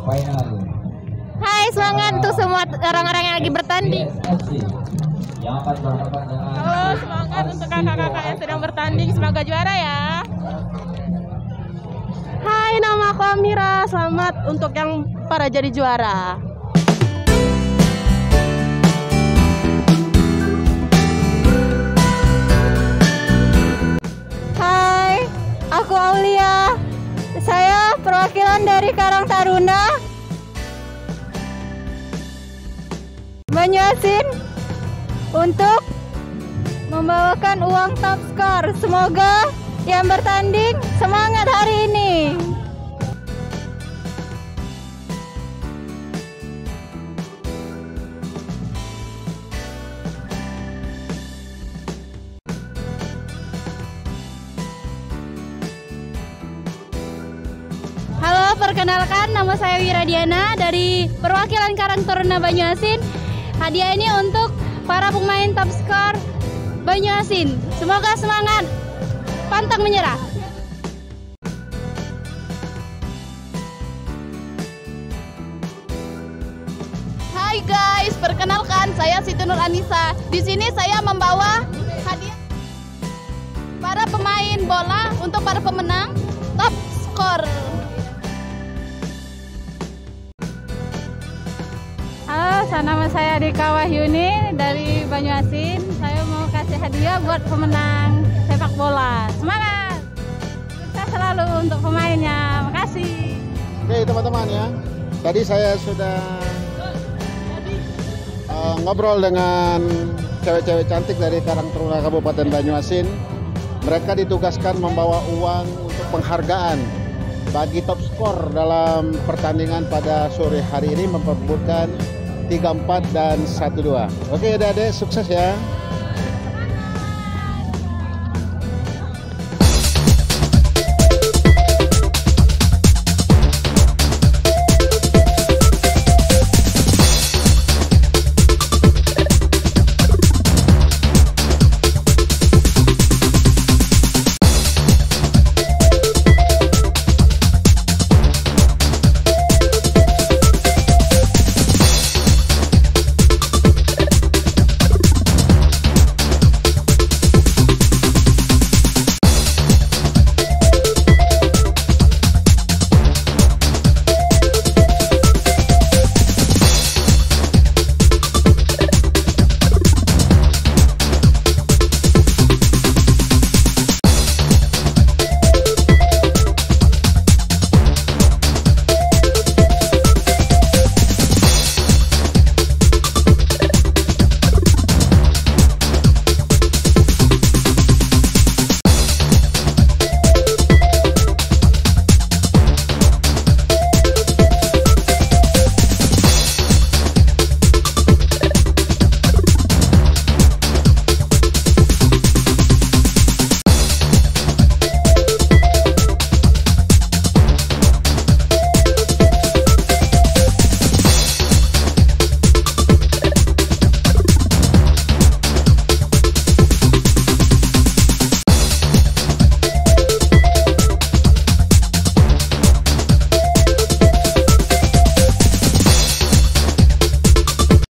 final. Hai, semangat untuk semua orang-orang yang lagi bertanding. Yang akan berhadapan dengan Halo, semangat untuk kakak-kakak yang sedang bertanding. Semoga juara ya. Hai, nama aku Amira. Selamat untuk yang para jadi juara. Hai, aku Aulia. Saya perwakilan dari Karang Taruna Banyuasin untuk membawakan uang top skor. Semoga yang bertanding semangat hari ini. Halo, perkenalkan nama saya Wiradiana dari perwakilan Karang Taruna Banyuasin. Hadiah ini untuk para pemain top skor Banyuasin. Semoga semangat, pantang menyerah. Hai guys, perkenalkan saya Siti Nur Anissa. Di sini saya membawa hadiah para pemain bola untuk para pemenang top skor. Halo, nama saya Dika Wahyuni dari Banyuasin. Saya mau kasih hadiah buat pemenang sepak bola. Semangat! Sukses selalu untuk pemainnya. Makasih. Oke teman-teman ya, tadi saya sudah ngobrol dengan cewek-cewek cantik dari Karang Taruna Kabupaten Banyuasin. Mereka ditugaskan membawa uang untuk penghargaan bagi top skor dalam pertandingan pada sore hari ini, memperebutkan 3-4 dan 1-2. Oke adik-adik, sukses ya.